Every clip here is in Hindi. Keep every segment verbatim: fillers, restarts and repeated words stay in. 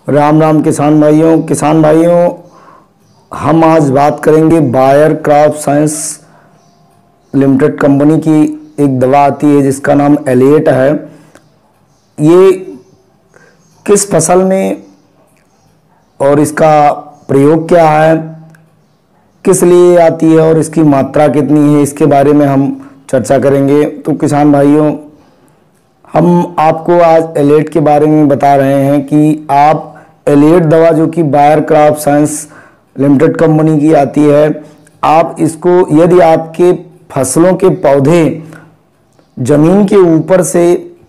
राम राम किसान भाइयों किसान भाइयों हम आज बात करेंगे Bayer crop science limited company की एक दवा आती है जिसका नाम एलिएट है। ये किस फसल में और इसका प्रयोग क्या है, किस लिए आती है और इसकी मात्रा कितनी है, इसके बारे में हम चर्चा करेंगे। तो किसान भाइयों, हम आपको आज एलिएट के बारे में बता रहे हैं कि आप एलिएट दवा जो कि Bayer crop science limited company की आती है, आप इसको यदि आपके फसलों के पौधे जमीन के ऊपर से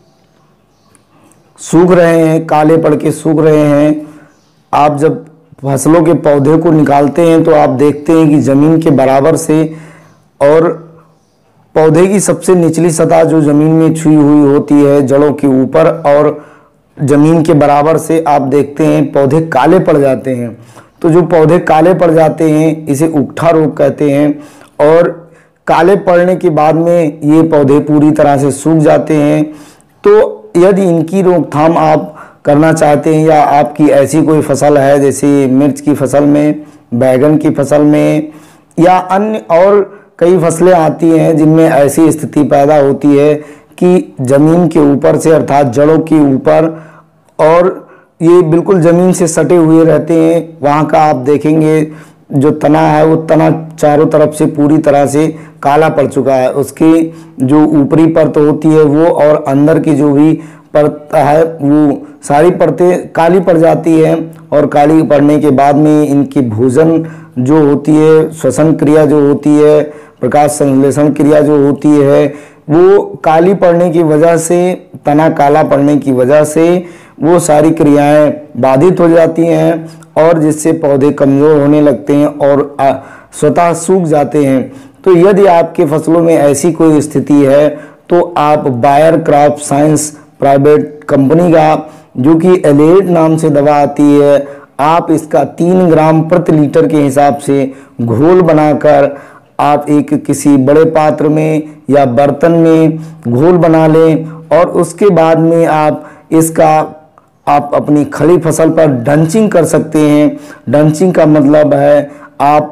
सूख रहे हैं, काले पड़ के सूख रहे हैं, आप जब फसलों के पौधे को निकालते हैं तो आप देखते हैं कि जमीन के बराबर से और पौधे की सबसे निचली सतह जो जमीन में छुई हुई होती है जड़ों के ऊपर और जमीन के बराबर से आप देखते हैं पौधे काले पड़ जाते हैं। तो जो पौधे काले पड़ जाते हैं इसे उकठा रोग कहते हैं और काले पड़ने के बाद में ये पौधे पूरी तरह से सूख जाते हैं। तो यदि इनकी रोकथाम आप करना चाहते हैं या आपकी ऐसी कोई फसल है जैसे मिर्च की फसल में, बैगन की फसल में या अन्य और कई फसलें आती हैं जिनमें ऐसी स्थिति पैदा होती है कि ज़मीन के ऊपर से अर्थात जड़ों के ऊपर और ये बिल्कुल ज़मीन से सटे हुए रहते हैं, वहाँ का आप देखेंगे जो तना है वो तना चारों तरफ से पूरी तरह से काला पड़ चुका है। उसकी जो ऊपरी परत होती है वो और अंदर की जो भी परत है वो सारी परतें काली पड़ जाती है और काली पड़ने के बाद में इनकी भोजन जो होती है, श्वसन क्रिया जो होती है, प्रकाश संश्लेषण क्रिया जो होती है वो काली पड़ने की वजह से, तना काला पड़ने की वजह से वो सारी क्रियाएं बाधित हो जाती हैं और जिससे पौधे कमज़ोर होने लगते हैं और स्वतः सूख जाते हैं। तो यदि आपके फसलों में ऐसी कोई स्थिति है तो आप Bayer crop science private company का जो कि एलिएट नाम से दवा आती है, आप इसका तीन ग्राम प्रति लीटर के हिसाब से घोल बनाकर आप एक किसी बड़े पात्र में या बर्तन में घोल बना लें और उसके बाद में आप इसका आप अपनी खड़ी फसल पर डंचिंग कर सकते हैं। डंचिंग का मतलब है आप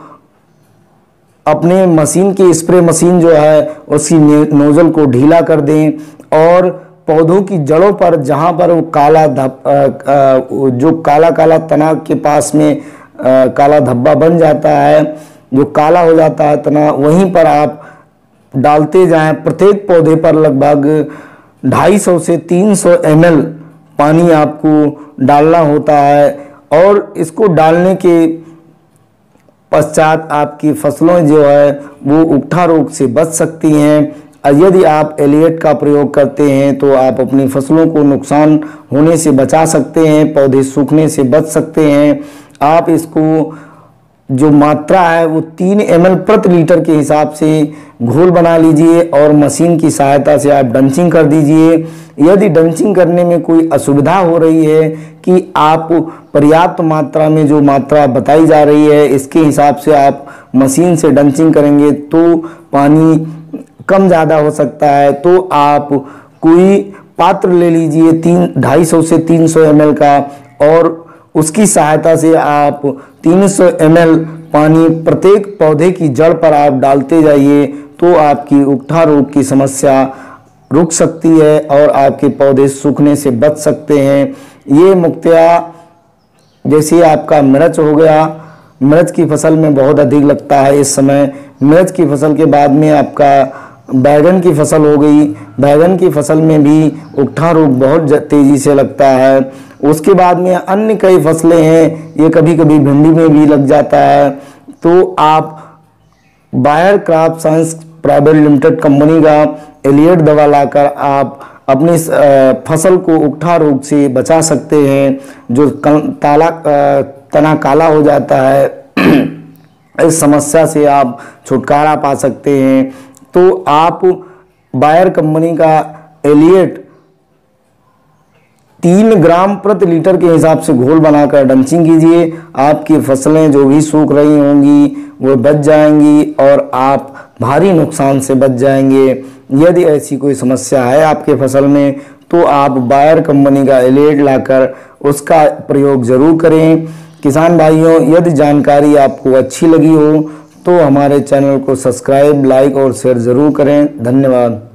अपने मशीन की स्प्रे मशीन जो है उसकी नोजल को ढीला कर दें और पौधों की जड़ों पर जहाँ पर वो काला धब जो काला काला तना के पास में आ, काला धब्बा बन जाता है, जो काला हो जाता है तना, वहीं पर आप डालते जाएं। प्रत्येक पौधे पर लगभग ढाई सौ से तीन सौ एम एल पानी आपको डालना होता है और इसको डालने के पश्चात आपकी फसलों जो है वो उकठा रोग से बच सकती हैं। यदि आप एलिएट का प्रयोग करते हैं तो आप अपनी फसलों को नुकसान होने से बचा सकते हैं, पौधे सूखने से बच सकते हैं। आप इसको जो मात्रा है वो तीन एम एल प्रति लीटर के हिसाब से घोल बना लीजिए और मशीन की सहायता से आप डंचिंग कर दीजिए। यदि डंचिंग करने में कोई असुविधा हो रही है कि आप पर्याप्त मात्रा में जो मात्रा बताई जा रही है इसके हिसाब से आप मशीन से डंचिंग करेंगे तो पानी कम ज़्यादा हो सकता है, तो आप कोई पात्र ले लीजिए तीन ढाई सौ से तीन सौ एम एल का और उसकी सहायता से आप तीन सौ एम एल पानी प्रत्येक पौधे की जड़ पर आप डालते जाइए तो आपकी उकठा रोग की समस्या रुक सकती है और आपके पौधे सूखने से बच सकते हैं। ये मुख्यतया जैसे आपका मिर्च हो गया, मिर्च की फसल में बहुत अधिक लगता है इस समय। मिर्च की फसल के बाद में आपका बैगन की फसल हो गई, बैगन की फसल में भी उकठा रोग बहुत तेज़ी से लगता है। उसके बाद में अन्य कई फसलें हैं, ये कभी कभी भिंडी में भी लग जाता है। तो आप Bayer crop science private limited company का एलिएट दवा लाकर आप अपनी फसल को उकठा रोग से बचा सकते हैं। जो ताला तना काला हो जाता है इस समस्या से आप छुटकारा पा सकते हैं। तो आप बायर कंपनी का एलिएट तीन ग्राम प्रति लीटर के हिसाब से घोल बनाकर डंचिंग कीजिए। आपकी फसलें जो भी सूख रही होंगी वो बच जाएंगी और आप भारी नुकसान से बच जाएंगे। यदि ऐसी कोई समस्या है आपके फसल में तो आप बायर कंपनी का एलेट लाकर उसका प्रयोग जरूर करें। किसान भाइयों, यदि जानकारी आपको अच्छी लगी हो तो हमारे चैनल को सब्सक्राइब, लाइक और शेयर जरूर करें। धन्यवाद।